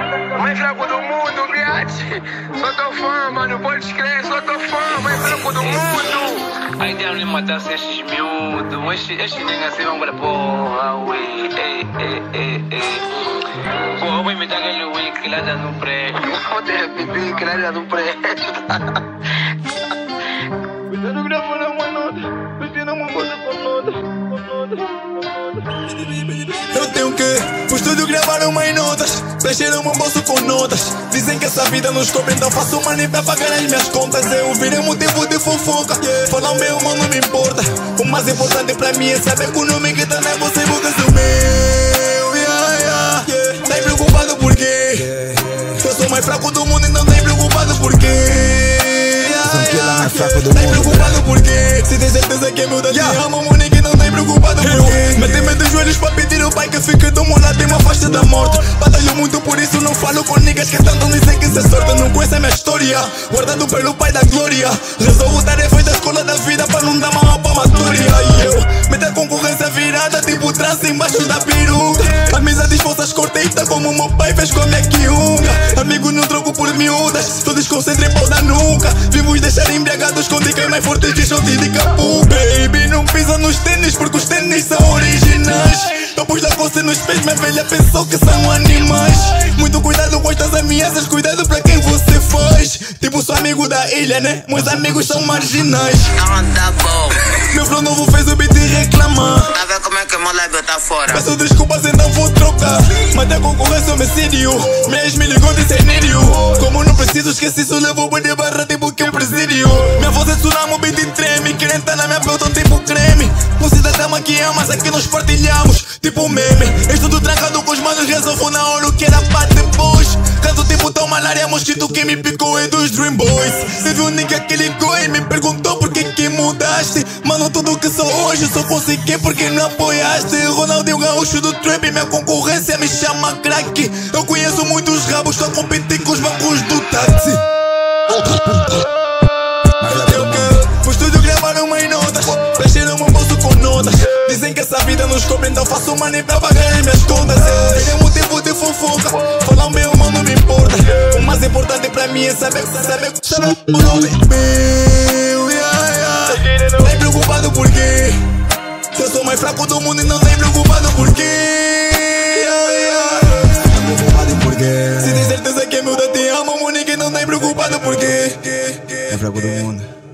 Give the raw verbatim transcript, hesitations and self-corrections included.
Mais fraco do mundo, viate. Sou teu fã, mano, pode crer, sou teu fã, mais fraco do mundo. Ainda não me matasse estes miúdos, estes, estes nem assim vão para porra, ui, ei, ei, ei, ei. Porra, vou imitar aquele ui que lá no prédio. Vou te repetir que lá no prédio. Cuidado gravando uma nota, mexendo uma coisa com nota, com nota, com nota. Eu tenho que pro estúdio gravar umas notas, preencher um bolso com notas. Dizem que essa vida nos cobre, então faço money pra pagar as minhas contas. Eu virei motivo de fofoca, falar o meu mal não me importa. O mais importante pra mim é saber que o nome que tá na você boca é o meu, yeah, yeah, yeah. Tá preocupado por quê? Eu sou mais fraco do mundo, então tá preocupado por quê? Mais fraco do tá mundo, preocupado por quê? Se tem certeza que é meu, te amo, money que não tá preocupado por quê? Mete-me dos joelhos pra pedir ao pai que fique do meu lado e me afaste da morte. Batalho muito, por isso não falo com niggas que tentam dizer que isso é sorte. Não conhece a minha história, guardado pelo pai da glória. Resolvo tarefas da escola da vida pra não dar mal pra matória. E eu meto a concorrência virada, tipo trança embaixo da peruca. Amizades forças corteitas como meu pai fez com a minha quiunga. Amigo não troco por miúdas, todos concentrem pau da nuca. Vimos deixar embriagados com dicas mais fortes que shot de capu. Baby, não pisa nos tênis porque os tênis são originais. Eu pus lá você nos pés, minha velha pensou que são animais. Muito cuidado com estas ameaças, cuidado pra quem você faz. Tipo, sou amigo da ilha, né? Meus amigos são marginais. Anda bom. Meu flow novo fez o beat reclamar. Tá vendo como é que o meu lábio tá fora? Peço desculpas, então vou trocar. Mas a concorrência é homicídio. Minha ex me ligou de cenírio. Como não preciso, esqueci isso, levou boi de barra tipo que um presídio. Minha voz é tsunami, o beat treme. Querem tá na minha pele, tão tipo creme. Você da dama que amas, aqui nós partilhamos. Tipo meme, és tudo trancado com os manos, resolvo na hora o que era pra depois. Canto tipo tão malária, mosquito que me picou é dos Dream Boys. Você viu o nigga que ligou e me perguntou por que que mudaste. Mano, tudo que sou hoje só consegui porque não apoiaste. Ronaldinho Gaúcho do trap, minha concorrência me chama crack. Eu conheço muitos rabos, só competi com os bancos do táxi. Eu quero pro estúdio gravar umas notas, preencher um bolso com notas. Dizem que essa vida nos cobre, então faço money pra pagar as minhas contas. É motivo de fofoca, falar o meu mal não me importa. O mais importante pra mim é saber, saber, saber o nome meu, yeah, yeah. Tá preocupado por quê? Eu sou mais fraco do mundo e não tá preocupado por quê? Yeah, yeah. Tá preocupado por quê? Se tem certeza que é meu, te amo, money que não tá preocupado por quê? Mais fraco do mundo.